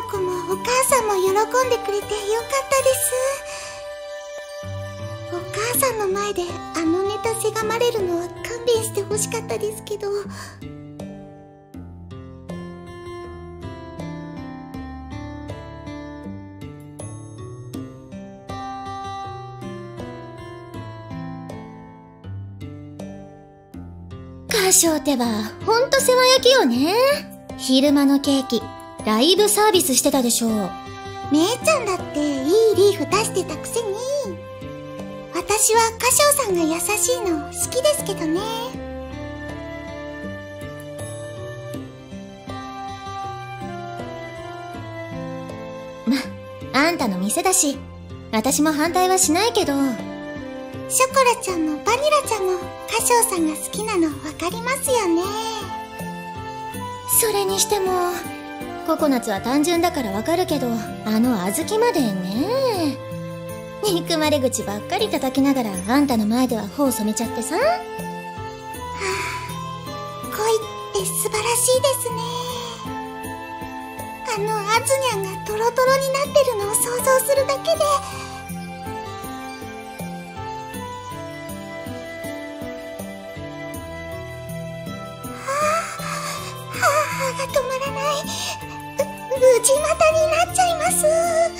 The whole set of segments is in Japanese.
子もお母さんも喜んでくれてよかったです。お母さんの前であのネタせがまれるのは勘弁してほしかったですけど。 歌唱ってばほんと世話焼きよね。昼間のケーキライブサービスしてたでしょ。 めいちゃんだっていいリーフ出してたくせに。私は歌唱さんが優しいの好きですけどね。 あんたの店だし私も反対はしないけど。 ショコラちゃんもバニラちゃんも歌唱さんが好きなの分かりますよね。 それにしてもココナッツは単純だからわかるけど、あの小豆までね。憎まれ口ばっかり叩きながらあんたの前では頬染めちゃってさ。はあ、恋って素晴らしいですね。あのアズニャンがトロトロになってるのを想像するだけで。が止まらない。内股になっちゃいます。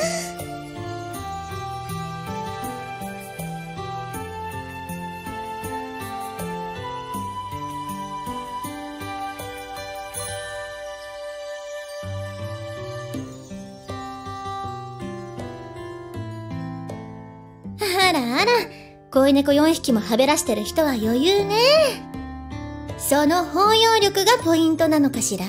あらあら、恋猫4匹もはべらしてる人は余裕ね。その包容力がポイントなのかしら。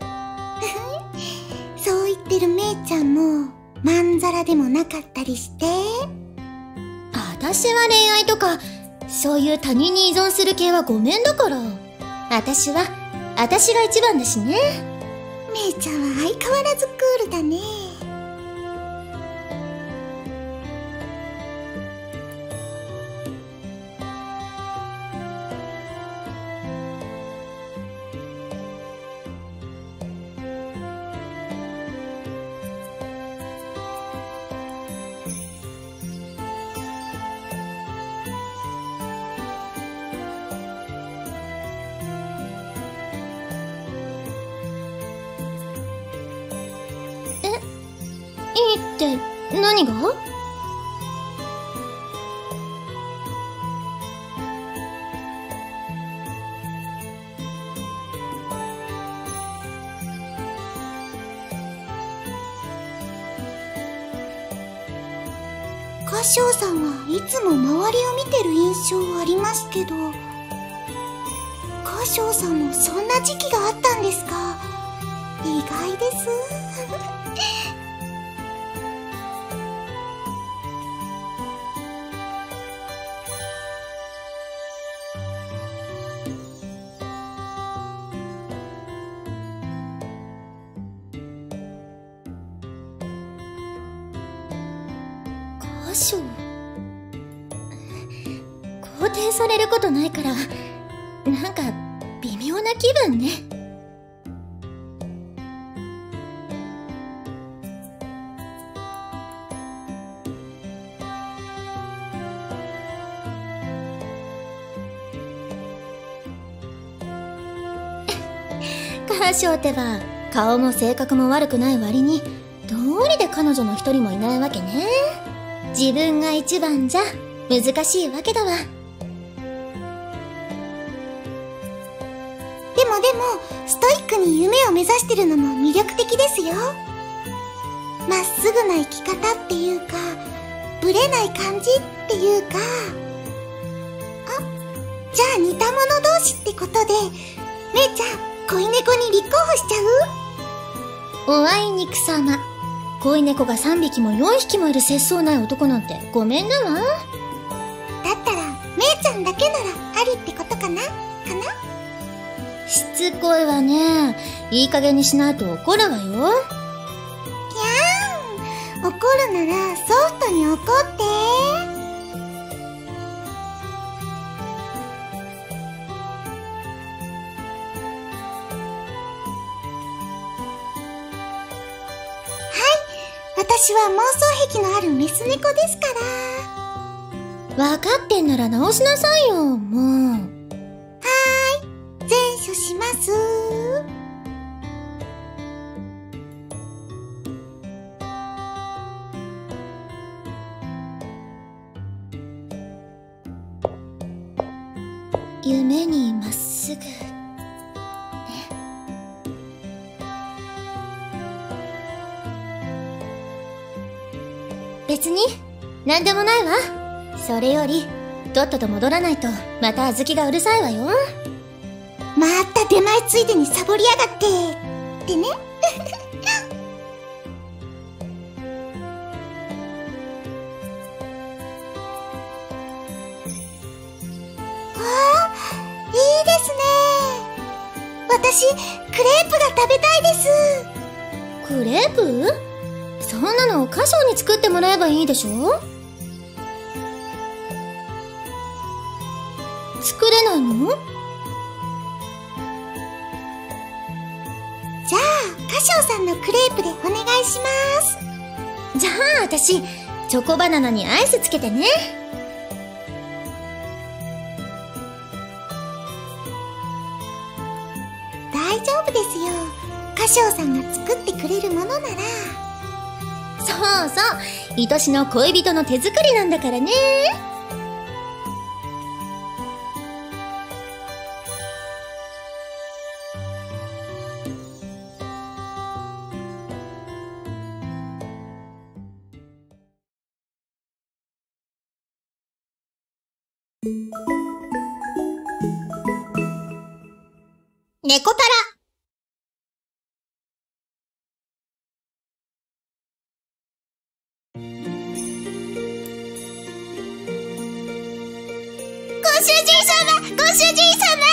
そう言ってるめいちゃんもまんざらでもなかったりして。 私は恋愛とかそういう他人に依存する系はごめんだから。私が一番だしね。 めいちゃんは相変わらずクールだね。 いいって何が？ 歌唱さんはいつも周りを見てる印象ありますけど、歌唱さんもそんな時期があったんですか？意外です。 歌唱肯定されることないからなんか微妙な気分ね。歌唱ってば顔も性格も悪くない割にどうりで彼女の一人もいないわけね。自分が一番じゃ難しいわけだわ。 でもストイックに夢を目指してるのも魅力的ですよ。まっすぐな生き方っていうか、ブレない感じっていうか。じゃあ似た者同士ってことで、めいちゃん恋猫に立候補しちゃう？おあいにくさま。恋猫が3匹も4匹もいる節操ない男なんてごめんなわ。 だったらめいちゃんだけならありってことかな？ しつこいわね。いい加減にしないと怒るわよ。 キャーン、怒るならソフトに怒って。は私は妄想癖のあるメス猫ですから。 わかってんなら直しなさいよ、もう。 全処します。 夢にまっすぐ。別に何でもないわ。それよりとっとと戻らないとまた小豆がうるさいわよ。 また出前ついでにサボりやがってってね。いいですね。私クレープが食べたいです。 クレープ？そんなの歌唱に作ってもらえばいいでしょ。作れないの？ じゃあ歌唱さんのクレープでお願いします。 じゃあ私チョコバナナにアイスつけてね。 大丈夫ですよ。歌唱さんが作ってくれるものなら。 そうそう、愛しの恋人の手作りなんだからね。猫パラ。 ご主人様、ご主人様。